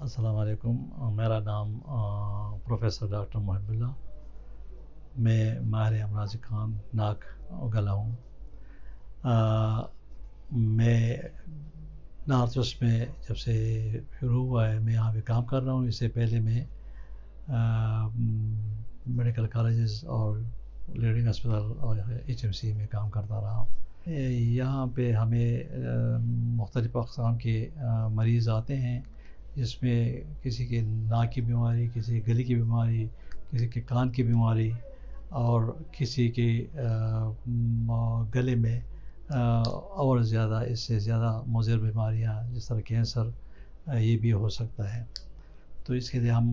السلام علیکم. میرا نام پروفیسر ڈاکٹر محب اللہ. میں ماہر امراض کان ناک گلا ہوں. میں نارتھ ویسٹ میں جب سے شروع ہوا ہے میں یہاں پہ کام کر رہا ہوں. اس سے پہلے میں میڈیکل کالجز اور لیڈنگ اسپتال اور HMC میں کام کرتا رہا ہوں. یہاں پہ ہمیں مختلف اقسام کے مریض آتے ہیں، جس میں کسی کے ناک کی بیماری، کسی کے گلے کی بیماری، کسی کے کان کی بیماری، اور کسی کے گلے میں اور زیادہ اس سے زیادہ مضر بیماریاں جس طرح کینسر یہ بھی ہو سکتا ہے. تو اس کے لیے ہم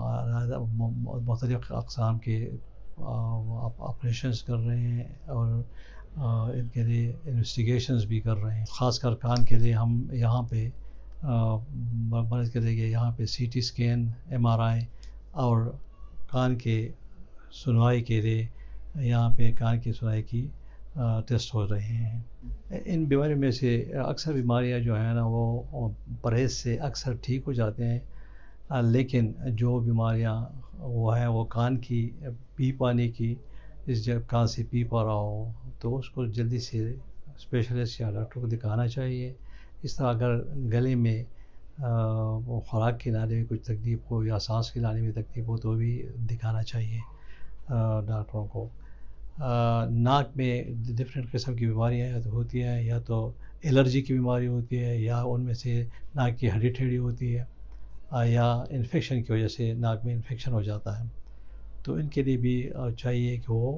مختلف اقسام کے آپریشنز کر رہے ہیں اور ان کے لیے انویسٹیگیشنز بھی کر رہے ہیں. خاص کر کان کے لیے ہم یہاں پہ مرض کے لیے یہاں پہ CT اسکین، MRI اور کان کے سنوائی کے لیے یہاں پہ کان کی سنوائی کی ٹیسٹ ہو رہے ہیں. ان بیماریوں میں سے اکثر بیماریاں جو ہیں نا وہ پرہیز سے اکثر ٹھیک ہو جاتے ہیں، لیکن جو بیماریاں وہ ہیں وہ کان کی پیپ آنے کی، اس جب کان سے پیپ آ رہا ہو تو اس کو جلدی سے اسپیشلسٹ یا ڈاکٹر کو دکھانا چاہیے. اس طرح اگر گلے میں خوراک کے لانے میں کچھ تکلیف ہو یا سانس کے لانے میں تکلیف ہو تو بھی دکھانا چاہیے ڈاکٹروں کو. ناک میں ڈفرینٹ قسم کی بیماریاں ہوتی ہیں، یا تو الرجی کی بیماری ہوتی ہے، یا ان میں سے ناک کی ہڈی ٹھیڑی ہوتی ہے، یا انفیکشن کی وجہ سے ناک میں انفیکشن ہو جاتا ہے. تو ان کے لیے بھی چاہیے کہ وہ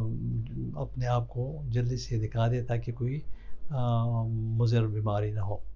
اپنے آپ کو جلدی سے دکھا دے تاکہ کوئی مضر بیماری نہ ہو.